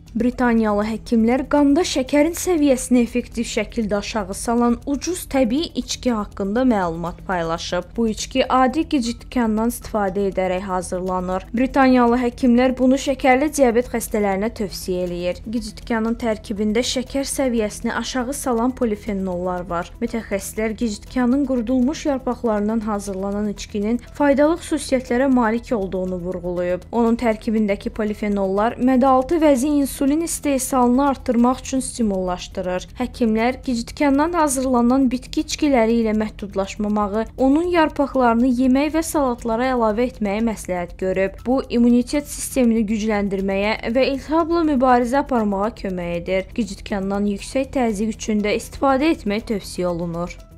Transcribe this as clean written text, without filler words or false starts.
Britaniyalı həkimlər qanda şəkərin səviyyəsini effektiv şəkildə aşağı salan ucuz təbii içki haqqında məlumat paylaşıb. Bu içki adi gicitkandan istifadə edərək hazırlanır. Britaniyalı həkimlər bunu şəkərli diabet xəstələrinə tövsiyə eləyir. Gicitkanın tərkibində şəkər səviyyəsini aşağı salan polifenollar var. Mütəxəssislər gicitkanın qurudulmuş yarpaqlarından hazırlanan içkinin faydalı xüsusiyyətlərə malik olduğunu vurğulayıb. Onun tərkibindəki polifenollar mədə-altı vəzi insulin istehsalını artırmaq üçün stimullaşdırır. Həkimlər gicitkandan hazırlanan bitki içkiləri ilə məhdudlaşmamağı, onun yarpaqlarını yemək və salatlara əlavə etməyi məsləhət görüb. Bu, immunitet sistemini gücləndirməyə və iltihabla mübarizə aparmağa kömək edir. Gicitkandan yüksək təzyiq üçün də istifadə etmək tövsiyə olunur.